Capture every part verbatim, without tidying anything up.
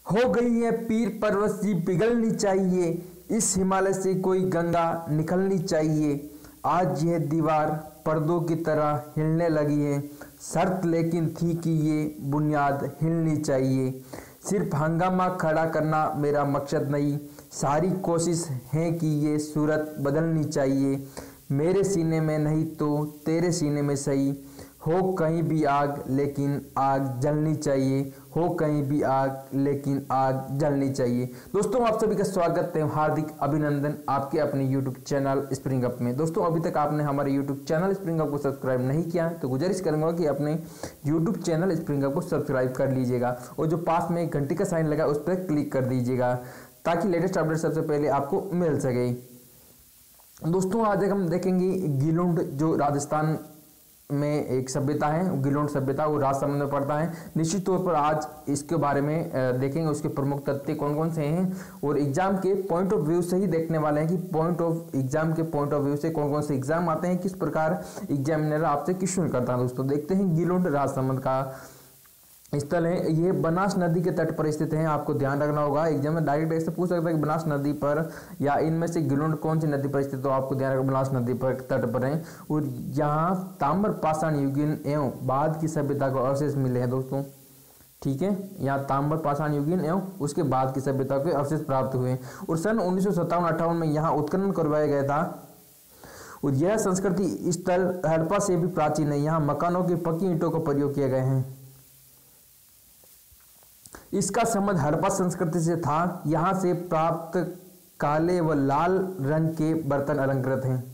हो गई है पीर पर्वती पिघलनी चाहिए, इस हिमालय से कोई गंगा निकलनी चाहिए। आज यह दीवार पर्दों की तरह हिलने लगी है, शर्त लेकिन थी कि ये बुनियाद हिलनी चाहिए। सिर्फ हंगामा खड़ा करना मेरा मकसद नहीं, सारी कोशिश है कि ये सूरत बदलनी चाहिए। मेरे सीने में नहीं तो तेरे सीने में सही, हो कहीं भी आग लेकिन आग जलनी चाहिए, हो कहीं भी आग लेकिन आग जलनी चाहिए। दोस्तों आप सभी का स्वागत है, हार्दिक अभिनंदन आपके अपने यूट्यूब चैनल स्प्रिंग अप में। दोस्तों अभी तक आपने हमारे यूट्यूब चैनल स्प्रिंग अप को सब्सक्राइब नहीं किया है तो गुजारिश करूंगा कि अपने यूट्यूब चैनल स्प्रिंग अप को सब्सक्राइब कर लीजिएगा और जो पास में एक घंटी का साइन लगा उस पर क्लिक कर दीजिएगा ताकि लेटेस्ट अपडेट सबसे पहले आपको मिल सके। दोस्तों आज हम देखेंगे गिलोंड जो राजस्थान में एक सभ्यता है, गिलोंड सभ्यता वो राजसमंद में पड़ता है। निश्चित तौर पर आज इसके बारे में देखेंगे उसके प्रमुख तथ्य कौन कौन से हैं और एग्जाम के पॉइंट ऑफ व्यू से ही देखने वाले हैं कि पॉइंट ऑफ एग्जाम के पॉइंट ऑफ व्यू से कौन कौन से एग्जाम आते हैं, किस प्रकार एग्जामिनर आपसे क्वेश्चन करता है। दोस्तों देखते हैं गिलोंड राजसमंद का स्थल है, ये बनास नदी के तट पर स्थित है। आपको ध्यान रखना होगा, एग्जाम में डायरेक्ट ऐसे पूछ सकता है कि बनास नदी पर या इनमें से गिलोंड कौन सी नदी पर स्थित, तो आपको ध्यान रखना बनास नदी पर तट पर है। और यहाँ ताम्र पाषाण युगीन एवं बाद की सभ्यता को अवशेष मिले हैं। दोस्तों ठीक है, यहाँ ताम्र पाषाण युगीन एवं उसके बाद की सभ्यता के अवशेष प्राप्त हुए और सन उन्नीस सौ सत्तावन अट्ठावन में यहाँ उत्खनन करवाया गया था। और यह संस्कृति स्थल हड़प्पा से भी प्राचीन है, यहाँ मकानों की पक्की ईंटों का प्रयोग किए गए हैं। इसका संबंध हड़प्पा संस्कृति से था, यहाँ से प्राप्त काले व लाल रंग के बर्तन अलंकृत हैं।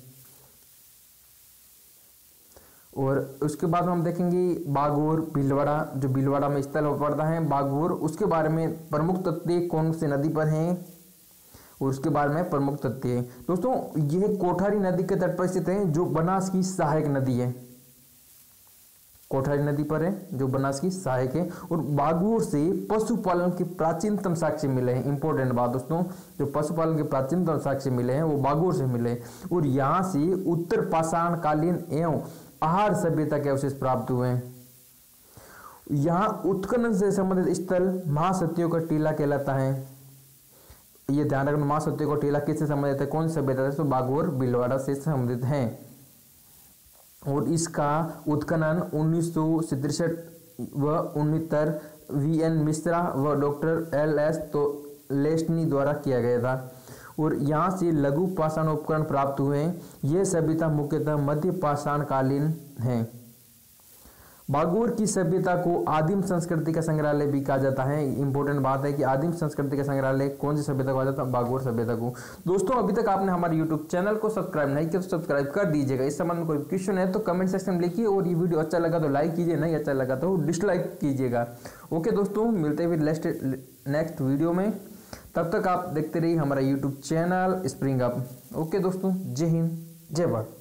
और उसके बाद हम देखेंगे बागोर भीलवाड़ा, जो भीलवाड़ा में स्थल पड़ता है बागोर, उसके बारे में प्रमुख तथ्य कौन से नदी पर हैं और उसके बारे में प्रमुख तथ्य है। दोस्तों यह कोठारी नदी के तट पर स्थित है जो बनास की सहायक नदी है, कोठारी नदी पर है जो बनास की सहायक है। और बागोर से पशुपालन के प्राचीनतम साक्ष्य मिले हैं। इंपॉर्टेंट बात दोस्तों, जो पशुपालन के प्राचीनतम साक्ष्य मिले हैं वो बागोर से मिले हैं। और यहाँ से उत्तर पाषाण कालीन एवं आहार सभ्यता के अवशेष प्राप्त हुए हैं। यहाँ उत्खनन से संबंधित स्थल महासत्यों का टीला कहलाता है। ये ध्यान रखना, महासत्यों का टीला किससे संबंधित है, कौन सी सभ्यता से, तो बागोर भीलवाड़ा से संबंधित है। और इसका उत्खनन उन्नीस सौ तिरसठ व उनहत्तर वी एन मिश्रा व डॉक्टर एल एस तो लेस्टनी द्वारा किया गया था। और यहाँ से लघु पाषाण उपकरण प्राप्त हुए हैं। यह सभ्यता मुख्यतः मध्य पाषाण कालीन है। बागोर की सभ्यता को आदिम संस्कृति का संग्रहालय भी कहा जाता है। इंपॉर्टेंट बात है कि आदिम संस्कृति का संग्रहालय कौन सी सभ्यता को कहा जाता है, बागोर सभ्यता को। दोस्तों अभी तक आपने हमारे यूट्यूब चैनल को सब्सक्राइब नहीं किया तो सब्सक्राइब कर दीजिएगा। इस संबंध में कोई क्वेश्चन है तो कमेंट सेक्शन में लिखिए और ये वीडियो अच्छा लगा तो लाइक कीजिए, नहीं अच्छा लगा तो डिसलाइक कीजिएगा। ओके दोस्तों, मिलते हैं फिर नेक्स्ट वीडियो में, तब तक आप देखते रहिए हमारा YouTube channel Spring Up. Okay दोस्तों, जय हिंद जय भारत।